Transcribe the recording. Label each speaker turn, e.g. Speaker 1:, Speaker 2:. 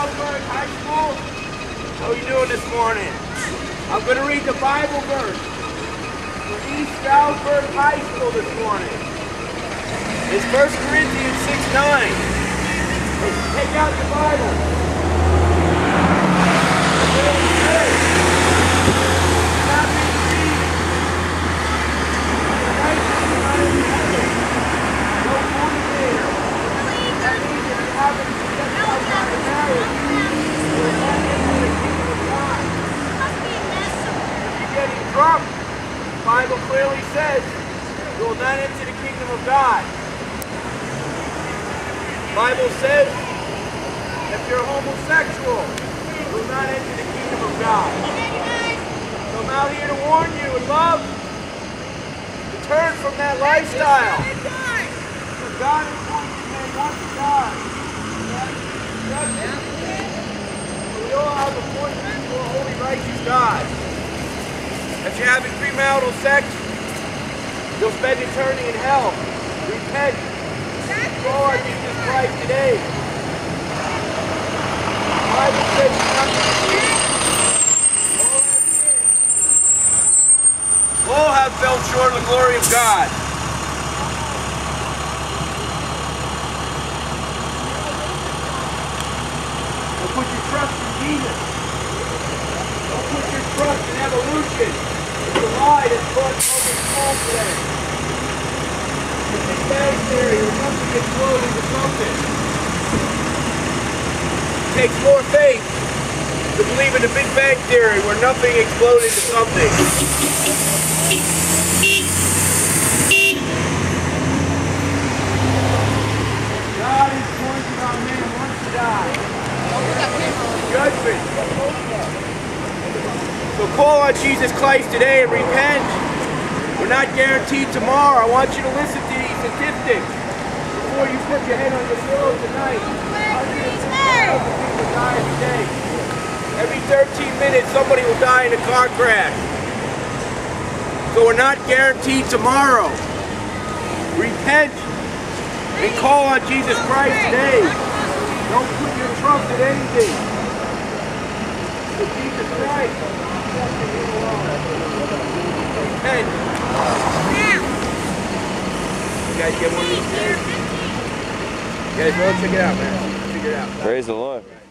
Speaker 1: Stroudsburg High School? How are you doing this morning? I'm going to read the Bible verse for East Stroudsburg High School this morning. It's 1 Corinthians 6:9. Take out the Bible. Drunk, the Bible clearly says you will not enter the kingdom of God. The Bible says if you're homosexual, you will not enter the kingdom of God. So I'm out here to warn you in love to turn from that lifestyle. Because God is going to man not to God. We all have a point to a holy, righteous God. If you're having premarital sex, you'll spend eternity in hell. Repent. Call on Jesus Christ today. The Bible says you're not going to sin. All have fell short of the glory of God. Don't put your trust in Jesus. Don't put your trust in evolution. It's a lie that's brought public call today. The Big Bang Theory, where nothing explodes into something. It takes more faith to believe in the Big Bang Theory, where nothing explodes into something. God is pointing on men who wants to die. Judgment. So call on Jesus Christ today and repent. We're not guaranteed tomorrow. I want you to listen to these statistics before you put your head on your pillow tonight. People die every day. Every 13 minutes somebody will die in a car crash. So we're not guaranteed tomorrow. Repent and call on Jesus Christ today. Don't put your trust in anything. But Jesus Christ. Repent. You guys get one of these things? You guys want to check it out, man. Figure it out.
Speaker 2: Praise the Lord.